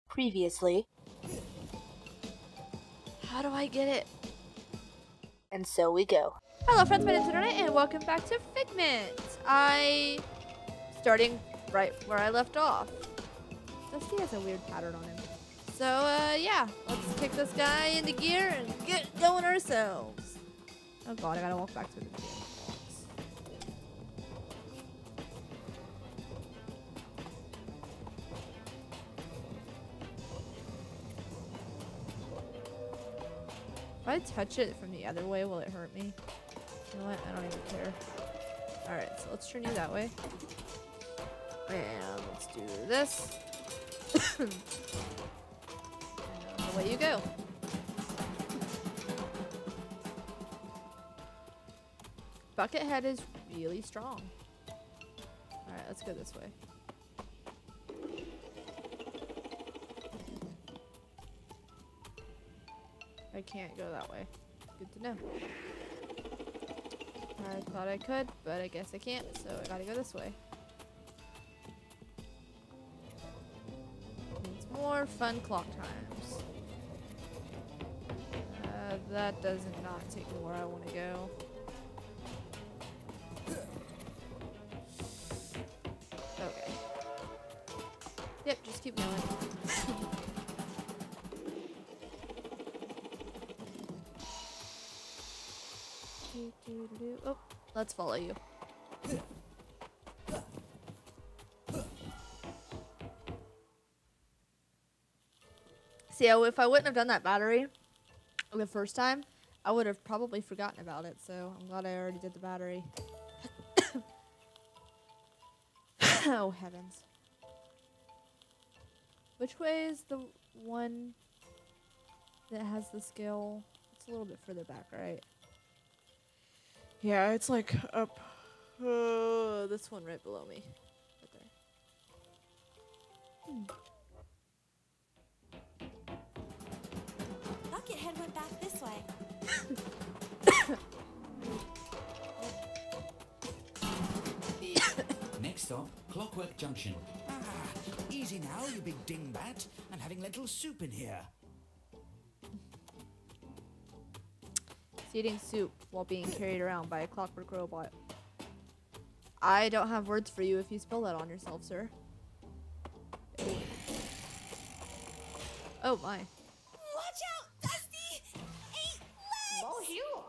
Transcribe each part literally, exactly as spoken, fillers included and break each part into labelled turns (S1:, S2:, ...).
S1: Previously.
S2: How do I get it?
S1: And so we go.
S2: Hello friends, my name's Lunernight, and welcome back to Figment. I... starting right where I left off. Dusty has a weird pattern on him. So, uh, yeah. Let's kick this guy into gear and get going ourselves. Oh god, I gotta walk back through the gear. If I touch it from the other way, will it hurt me? You know what? I don't even care. Alright, so let's turn you that way. And let's do this. And away you go. Bucket head is really strong. Alright, let's go this way. I can't go that way. Good to know. I thought I could, but I guess I can't, so I gotta go this way. It's more fun clock times. Uh, that does not take me where I want to go. Okay. Yep, just keep going. Oh, let's follow you. See, if I wouldn't have done that battery the first time, I would have probably forgotten about it. So I'm glad I already did the battery. Oh, heavens. Which way is the one that has the scale? It's a little bit further back, right? Yeah, it's like up uh, this one right below me. Right there. Hmm.
S3: Buckethead went back this way.
S4: Next stop, Clockwork Junction.
S5: Ah, easy now, you big dingbat. I'm having lentil soup in here.
S2: Eating soup while being carried around by a clockwork robot. I don't have words for you if you spill that on yourself, sir. Oh my.
S3: Watch out, Dusty! Eight legs!
S6: Bonjour!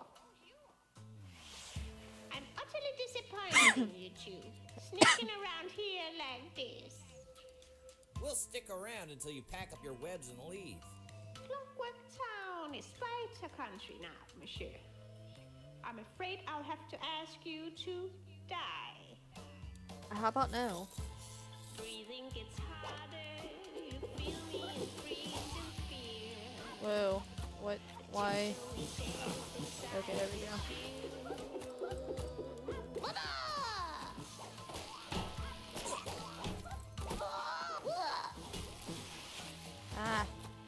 S6: I'm utterly disappointed in you two. Sneaking around here like this.
S7: We'll stick around until you pack up your webs and leave.
S6: Clockwork Town is quite a country now, monsieur. I'm afraid I'll have to ask you to die.
S2: How about no?
S6: Breathing gets harder. You feel me and freeze and fear.
S2: Whoa. What? Why? Okay, there we go. Ah.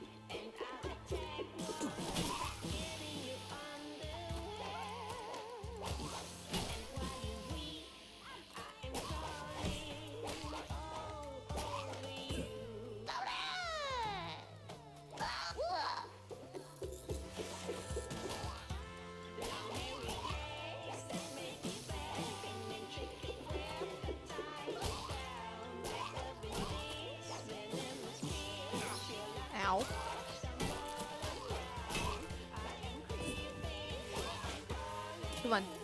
S2: Ow. Come on.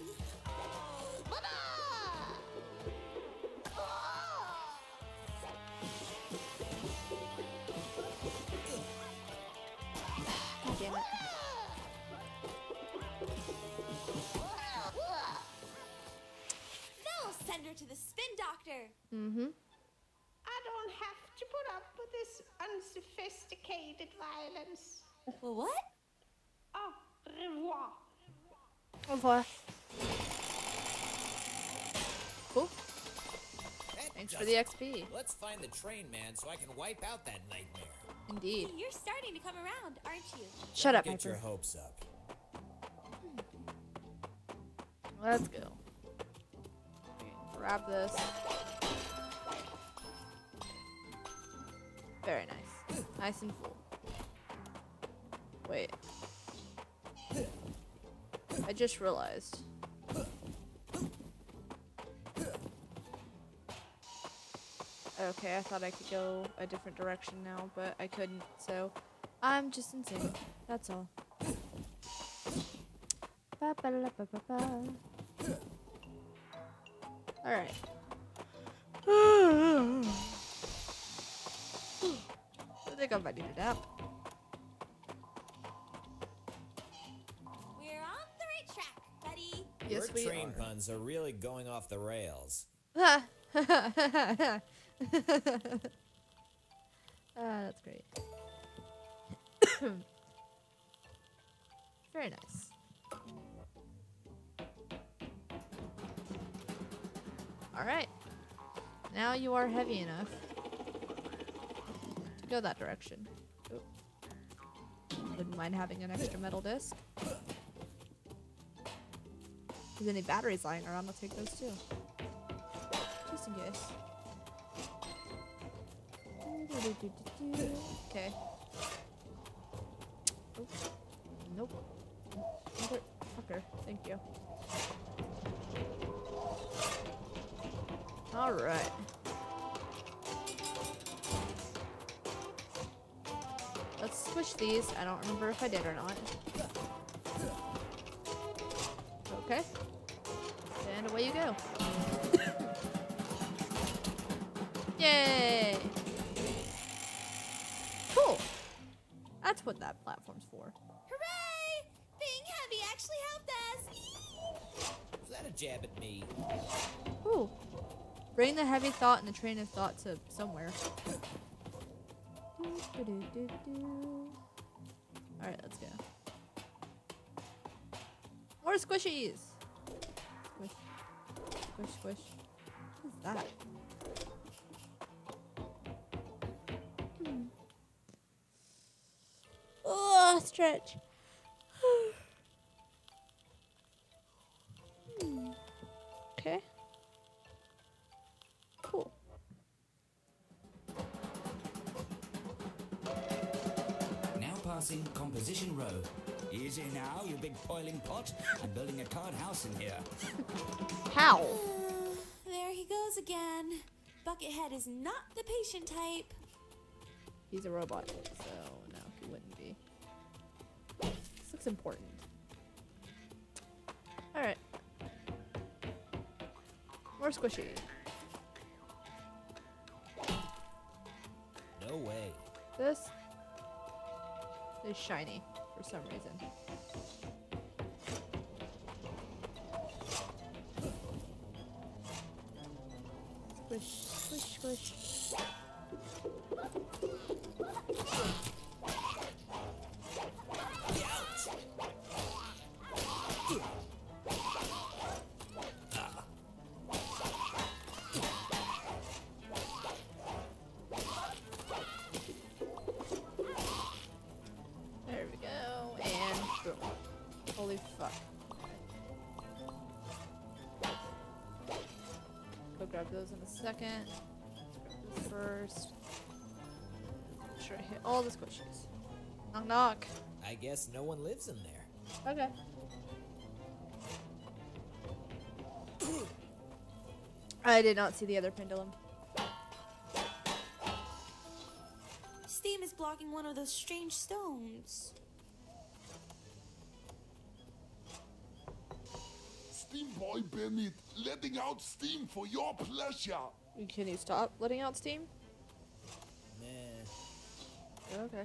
S2: God damn it.
S3: They'll send her to the spin doctor.
S2: Mm-hmm.
S6: I don't have to put up with this unsophisticated violence.
S3: Well, what?
S6: Au revoir.
S2: Au revoir. Cool.
S7: That
S2: Thanks
S7: does
S2: for the
S7: it.
S2: X P.
S7: Let's find the train man so I can wipe out that nightmare.
S2: Indeed.
S3: You're starting to come around, aren't you?
S2: Shut up,
S7: Don't get your
S2: Piper.
S7: hopes up.
S2: Let's go. Grab this. Very nice. Nice and full. Wait. I just realized. Okay, I thought I could go a different direction now, but I couldn't, so I'm just insane. That's all. Ba -ba -la -ba -ba -ba. Alright. I think I might need a nap.
S3: We're on the right track, buddy.
S2: Yes,
S7: Your
S2: we
S7: train
S2: are.
S7: puns are really going off the rails.
S2: Ah, that's great. Very nice. Alright. Now you are heavy enough to go that direction. Oop. Wouldn't mind having an extra metal disc. If there's any batteries lying around, I'll take those too. Just in case. Okay. Oops. Nope. Motherfucker. Thank you. Alright. Let's switch these. I don't remember if I did or not. Okay. And away you go. Yay! Cool. That's what that platform's for.
S3: Hooray! Being heavy actually helped us.
S7: Is that a jab at me?
S2: Ooh. Bring the heavy thought and the train of thought to somewhere. Alright, let's go. More squishies! Squish. Squish, squish. What is that? Hmm. Oh, stretch. Hmm. Okay. Cool.
S5: Now passing Composition Row. Easy now, you big boiling pot. I'm building a card house in here.
S2: How?
S3: There he goes again. Buckethead is not the patient type.
S2: He's a robot, so no, he wouldn't be. This looks important. Alright. More squishy.
S7: No way.
S2: This is shiny for some reason. Squish, squish, squish. There we go, and boom. Holy fuck. Go grab those in a second. Let's grab this first. Make sure I hit all the squishies. Knock knock.
S7: I guess no one lives in there.
S2: Okay. I did not see the other pendulum.
S3: Steam is blocking one of those strange stones.
S8: Steam Boy Bennett, letting out steam for your pleasure.
S2: Can you stop letting out steam?
S7: Nah.
S2: Okay.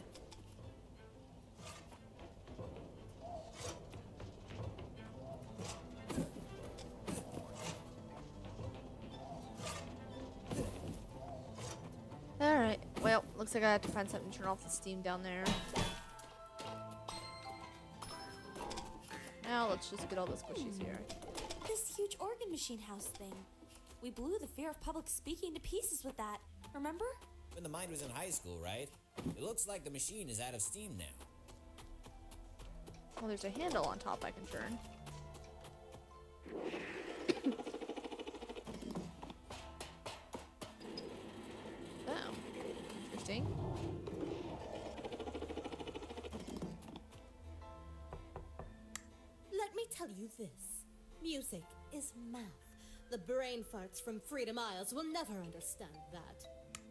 S2: Alright, well, looks like I have to find something to turn off the steam down there. Now let's just get all the squishies here.
S3: This huge organ machine house thing. We blew the fear of public speaking to pieces with that. Remember?
S7: When the mind was in high school, right? It looks like the machine is out of steam now.
S2: Well, there's a handle on top I can turn. Oh, interesting.
S9: tell you this. Music is math. The brain farts from Freedom Isles will never understand that.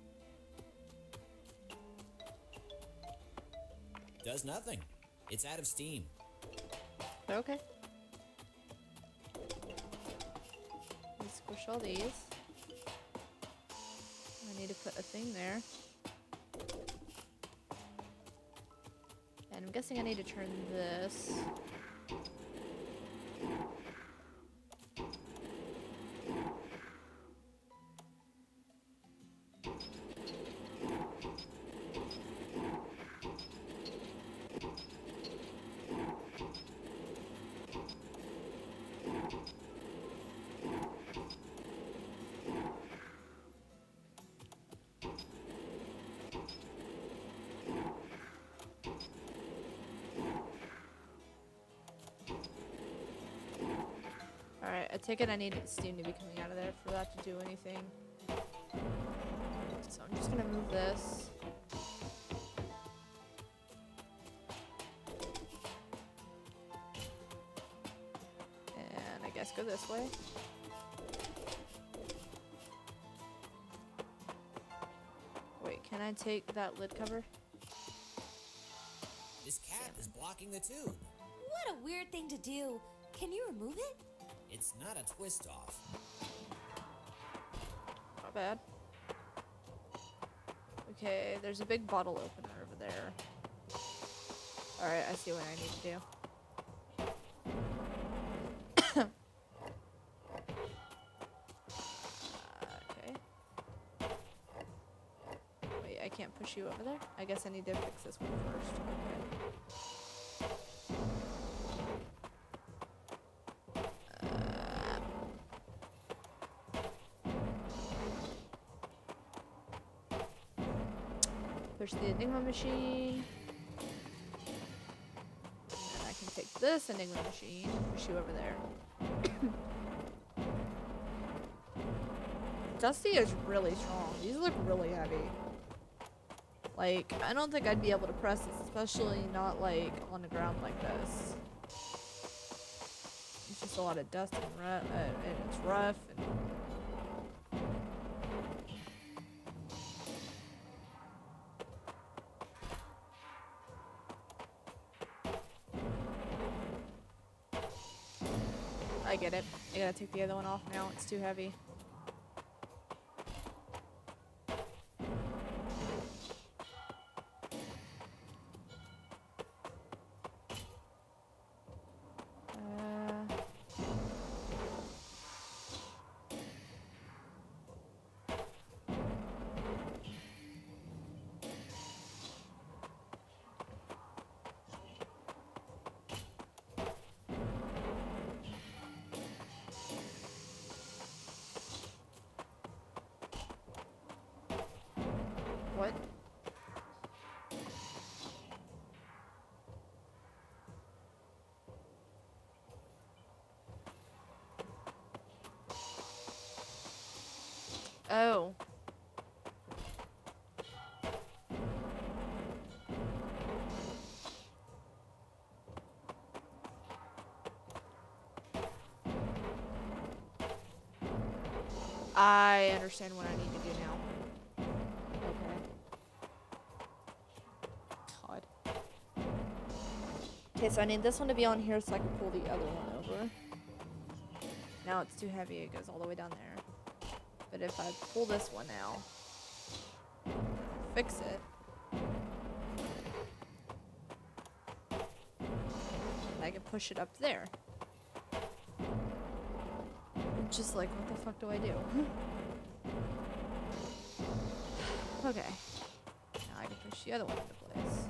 S7: Does nothing. It's out of steam.
S2: Okay. Let's squish all these. I need to put a thing there. And I'm guessing I need to turn this. Alright, I take it I need steam to be coming out of there for that to do anything. So I'm just gonna move this. And I guess go this way. Wait, can I take that lid cover?
S7: This cap is blocking the tube.
S3: What a weird thing to do. Can you remove it?
S7: It's not a twist off.
S2: Not bad. Okay, there's a big bottle opener over there. Alright, I see what I need to do. uh, okay. Wait, I can't push you over there? I guess I need to fix this one first. Okay. Push the Enigma machine. And I can take this Enigma machine and push you over there. Dusty is really strong. These look really heavy. Like, I don't think I'd be able to press this, especially not like on the ground like this. It's just a lot of dust and, rough, uh, and it's rough. And I get it. I gotta take the other one off now. It's too heavy. What? Oh. I understand what I need to do now. Okay. God. Okay, so I need this one to be on here so I can pull the other one over. Now it's too heavy, it goes all the way down there. But if I pull this one out, fix it, I can push it up there. Just like, what the fuck do I do? Okay. Now I can push the other one into place.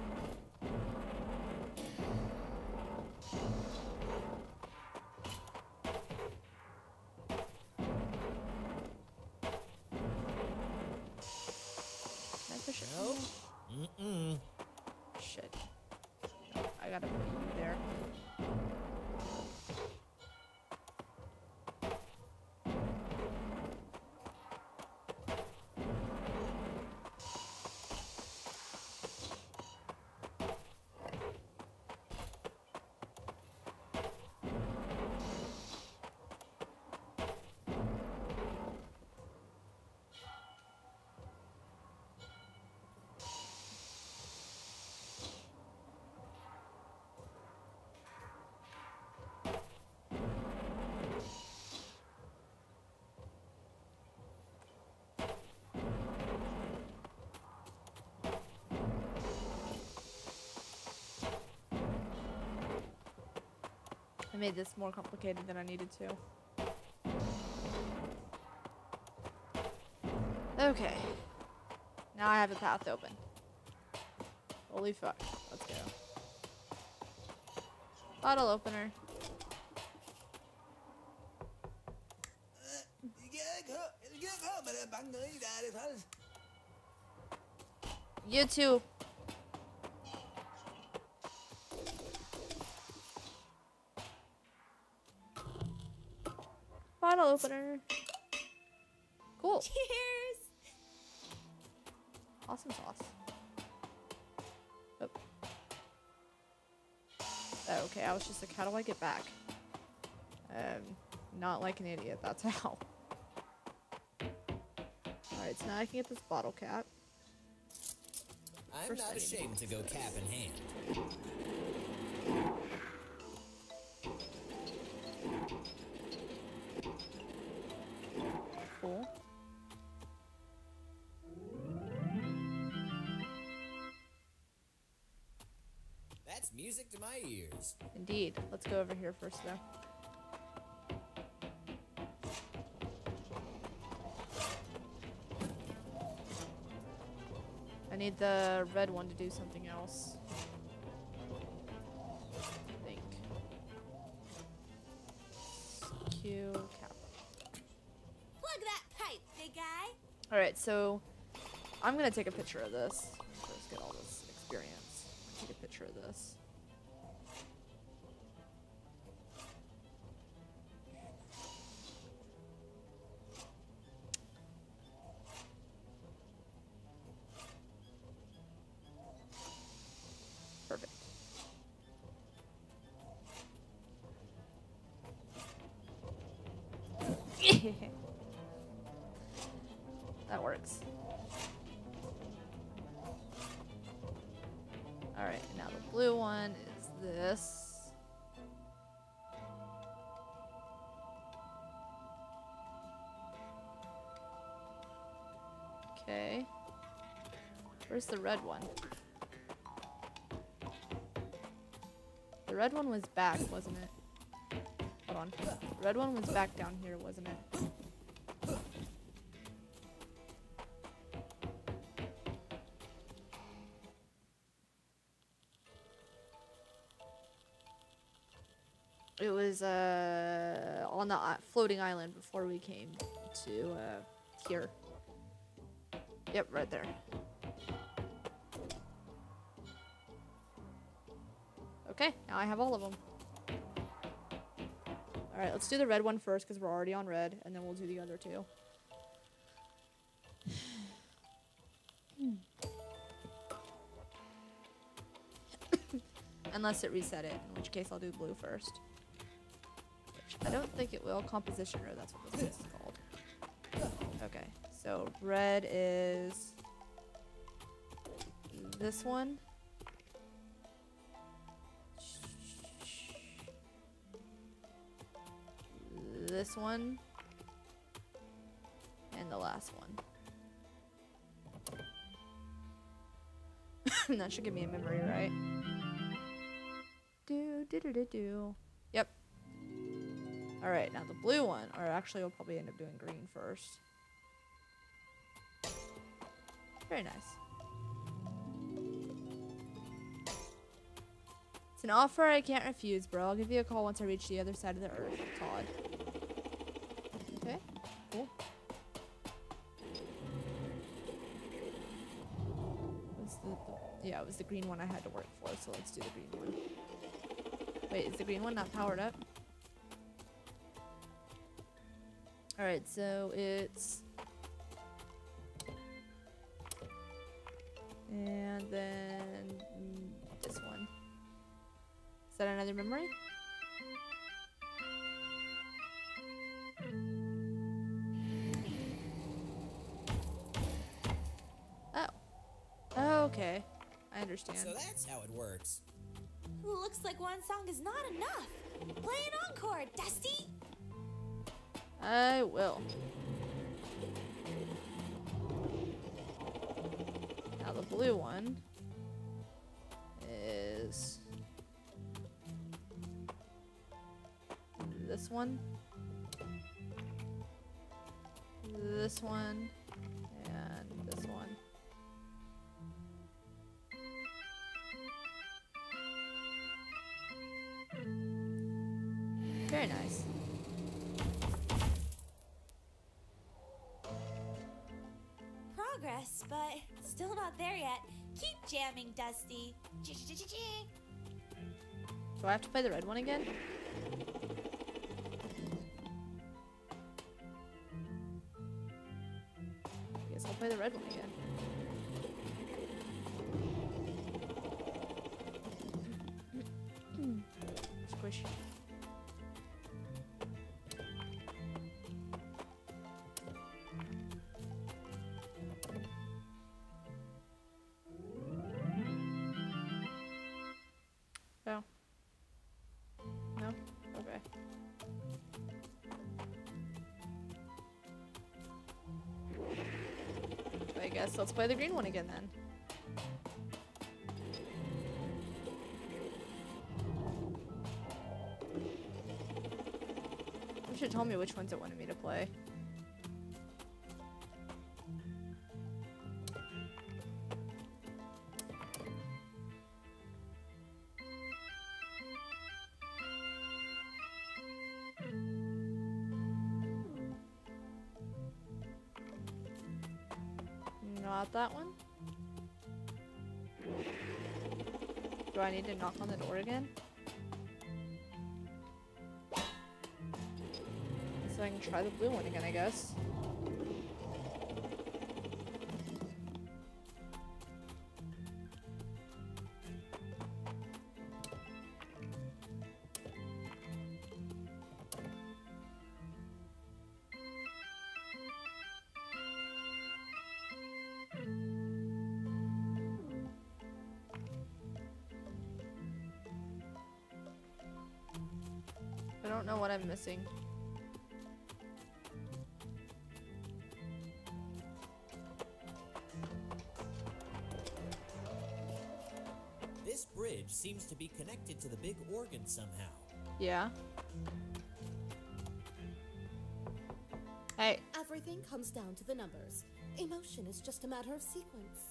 S2: Can I push it?
S7: No. Mm-mm.
S2: Shit. No, I gotta put you there. I made this more complicated than I needed to. Okay. Now I have a path open. Holy fuck. Let's go. Bottle opener. You too. Bottle opener. Cool.
S3: Cheers!
S2: Awesome sauce. Oh. Oh, okay, I was just like, how do I get back? Um, not like an idiot, that's how. Alright, so now I can get this bottle cap.
S7: I'm
S2: First I
S7: not
S2: need to
S7: ashamed to go cap in hand.
S2: Cool.
S7: That's music to my ears.
S2: Indeed. Let's go over here first, though. I need the red one to do something else. I think. Q cap.
S3: Plug that pipe, big guy.
S2: Alright, so I'm gonna take a picture of this. Let's get all this experience. Take a picture of this. Perfect. That works. Alright, now the blue one is this. Okay. Where's the red one? The red one was back, wasn't it? Hold on. The red one was back down here, wasn't it? It was uh, on the uh, floating island before we came to uh, here. Yep, right there. Okay, now I have all of them. Alright, let's do the red one first because we're already on red, and then we'll do the other two. Unless it reset it, in which case I'll do blue first. Which I don't think it will. Composition row, that's what this is called. Okay, so red is this one. This one. And the last one. That should give me a memory, right? Do do do do do. Yep. Alright, now the blue one, or actually we'll probably end up doing green first. Very nice. It's an offer I can't refuse, bro. I'll give you a call once I reach the other side of the earth, Todd. Okay, cool. What's the, the, yeah, it was the green one I had to work for, so let's do the green one. Wait, is the green one not powered up? Alright, so it's... And then mm, this one. Is that another memory? Oh. Oh, okay. I understand.
S7: So that's how it works.
S3: Looks like one song is not enough. Play an encore, Dusty.
S2: I will. Now the blue one is one, this one, and this one. Very nice.
S3: Progress, but still not there yet. Keep jamming, Dusty.
S2: Do I have to play the red one again? I guess I'll play the red one again. Squish. No. No? Okay. I guess let's play the green one again then. You should tell me which ones it wanted me to play. Not that one. Do I need to knock on the door again? So I can try the blue one again, I guess. I don't know what I'm missing.
S7: This bridge seems to be connected to the big organ somehow.
S2: Yeah. Hey.
S9: Everything comes down to the numbers. Emotion is just a matter of sequence.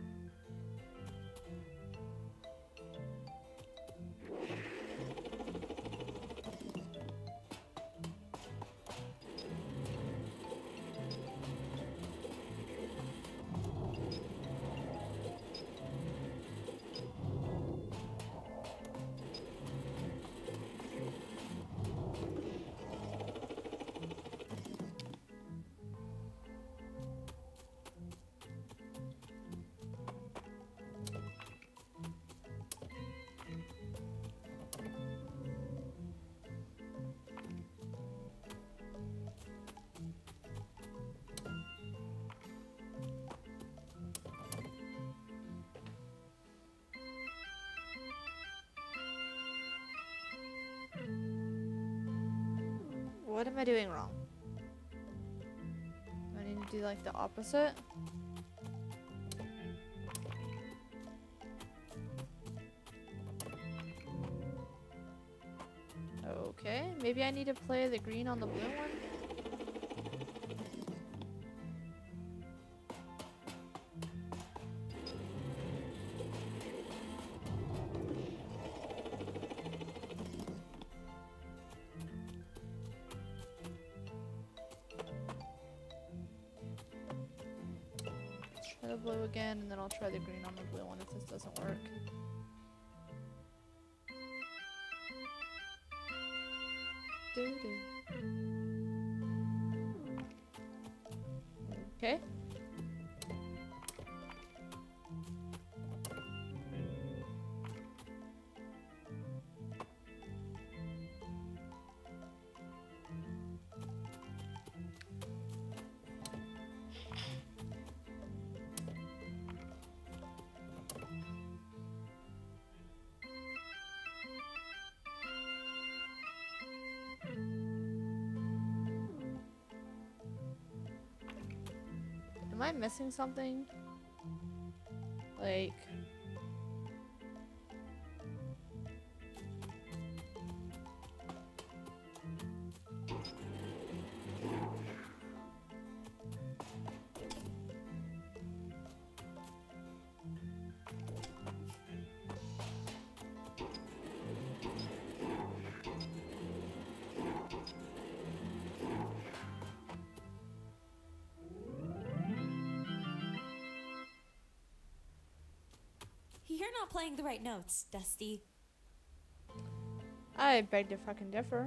S2: What am I doing wrong? Do I need to do like the opposite? Okay, maybe I need to play the green on the blue one? Try the blue again, and then I'll try the green on the blue one if this doesn't work. Doo -doo. Okay. Am I missing something? Like...
S3: You're not playing the right notes, Dusty.
S2: I beg to fucking differ.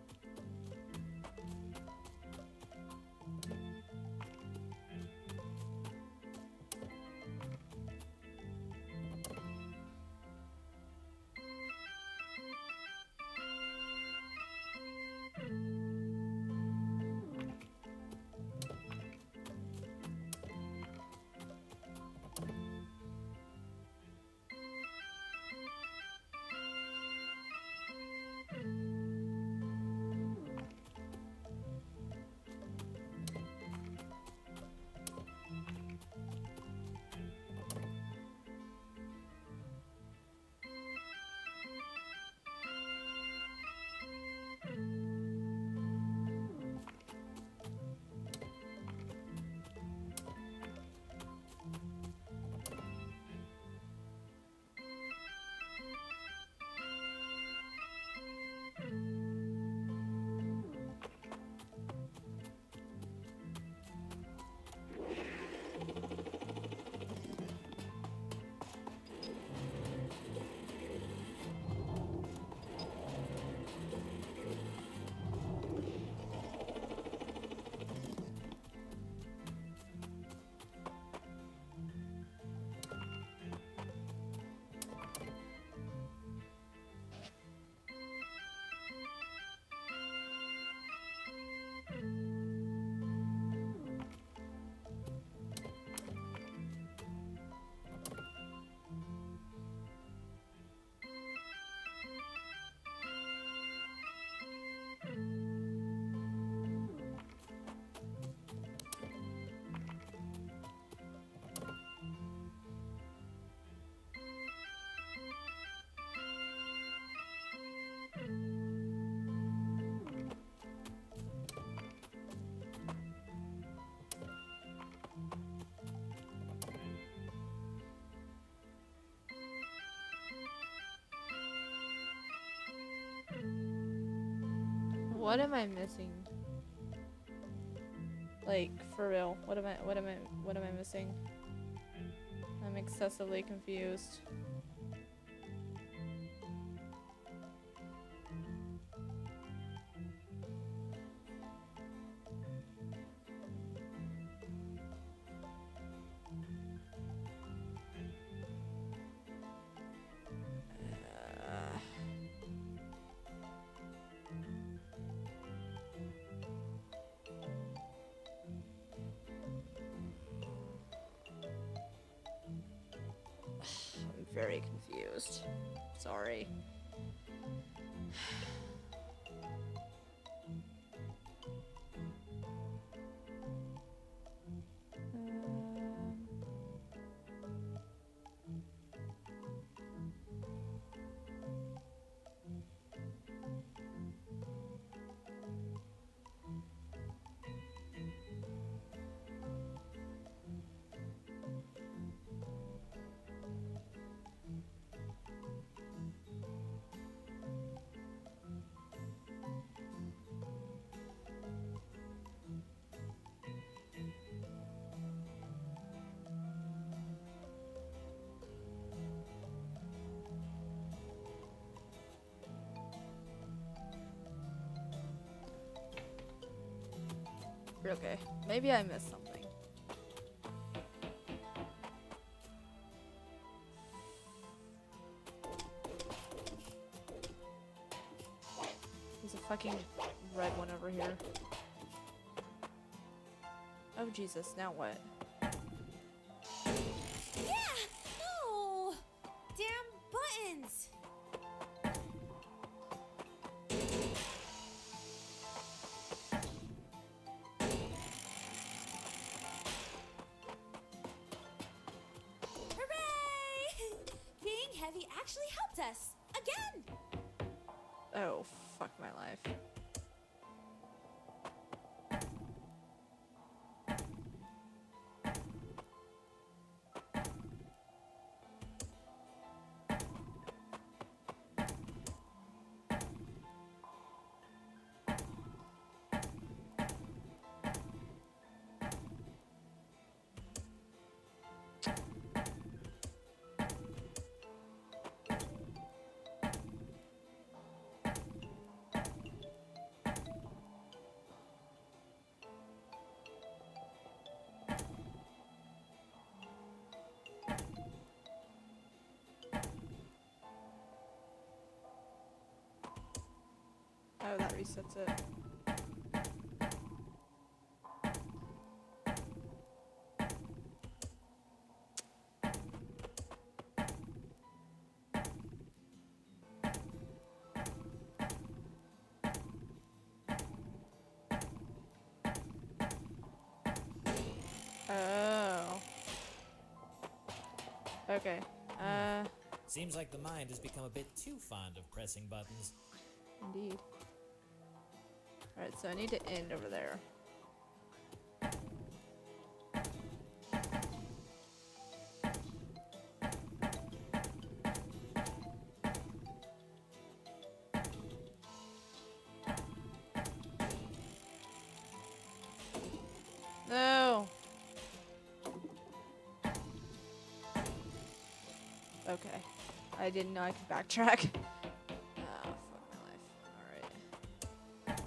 S2: What am I missing? Like, for real, what am I, what am I, what am I missing? I'm excessively confused. Very confused. Sorry. Okay, maybe I missed something. There's a fucking red one over here. Oh Jesus, now what?
S3: Yeah! No! Damn buttons! Heavy actually helped us again.
S2: Oh, fuck my life. resets it. Oh. Okay. Uh.
S7: Seems like the mind has become a bit too fond of pressing buttons.
S2: Indeed. Alright, so I need to end over there. No! Okay. I didn't know I could backtrack. Oh, fuck my life. Alright.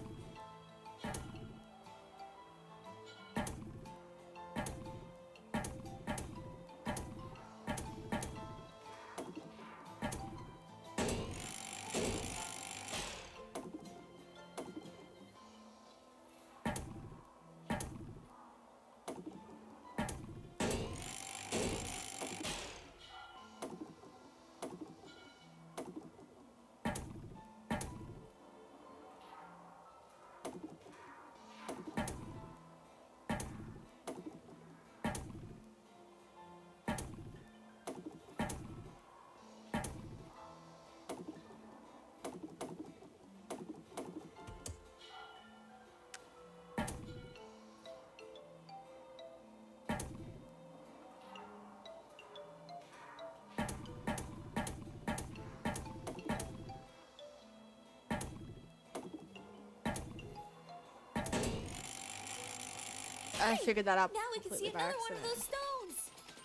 S2: I figured that out
S3: Now we can see
S2: completely by
S3: another one of
S2: accident.
S3: those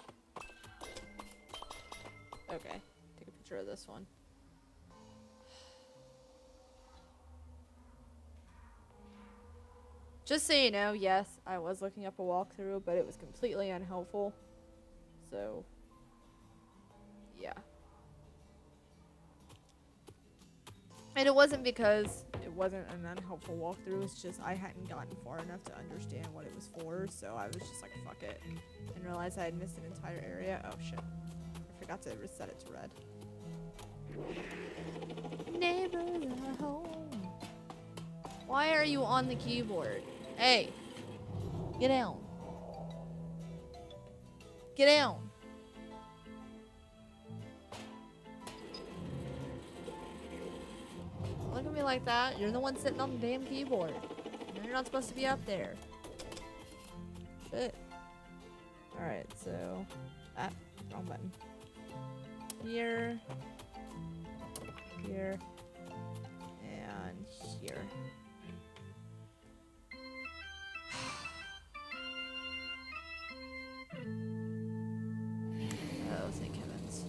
S3: stones.
S2: Okay, take a picture of this one. Just so you know, yes, I was looking up a walkthrough, but it was completely unhelpful. So, yeah. And it wasn't because it wasn't an unhelpful walkthrough, it's just I hadn't gotten far enough to understand what it was for, so I was just like, fuck it. And realized I had missed an entire area. Oh shit. I forgot to reset it to red. Neighbors are home. Why are you on the keyboard? Hey! Get down. Get down. Look at me like that. You're the one sitting on the damn keyboard. You're not supposed to be up there. Shit. Alright, so... Ah, wrong button. Here. Here. And here. Oh, thank heavens.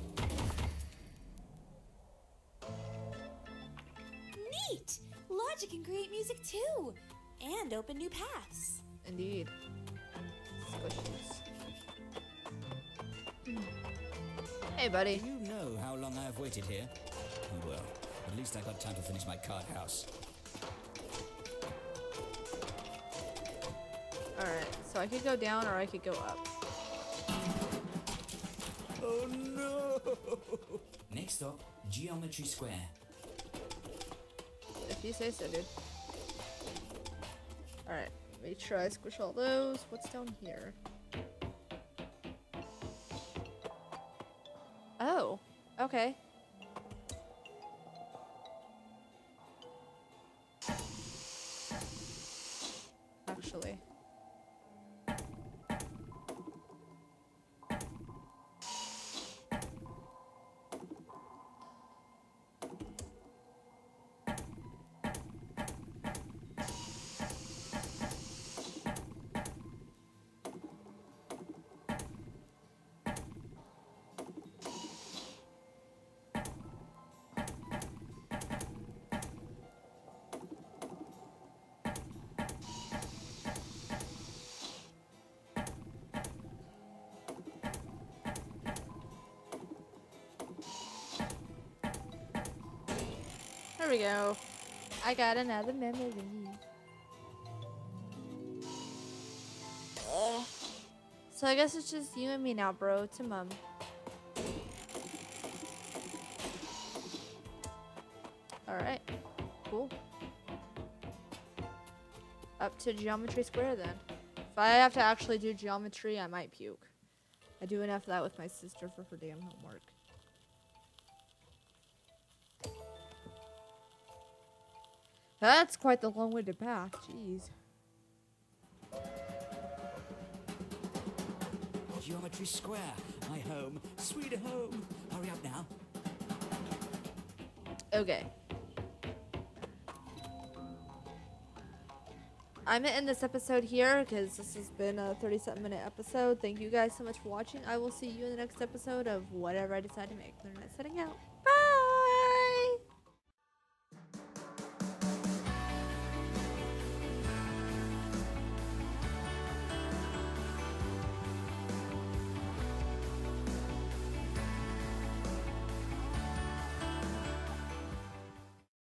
S3: Neat! Logic can create music too, and open new paths.
S2: Indeed. Squishies. Hey, buddy.
S5: Do you know how long I've waited here? Oh, well, at least I got time to finish my card house.
S2: Alright, so I could go down or I could go up.
S5: Oh no! Next stop, Geometry Square.
S2: If you say so, dude. Alright, make sure I squish all those. What's down here? Oh, okay. Actually. There we go. I got another memory.
S1: Uh,
S2: So I guess it's just you and me now, bro. To mom. Alright. Cool. Up to geometry square then. If I have to actually do geometry, I might puke. I do enough of that with my sister for her damn homework. That's quite the long-winded path. Jeez.
S5: Geometry Square, my home, sweet home. Hurry up now.
S2: Okay. I'm gonna end this episode here because this has been a thirty-seven minute episode. Thank you guys so much for watching. I will see you in the next episode of whatever I decide to make. Lunernight setting out.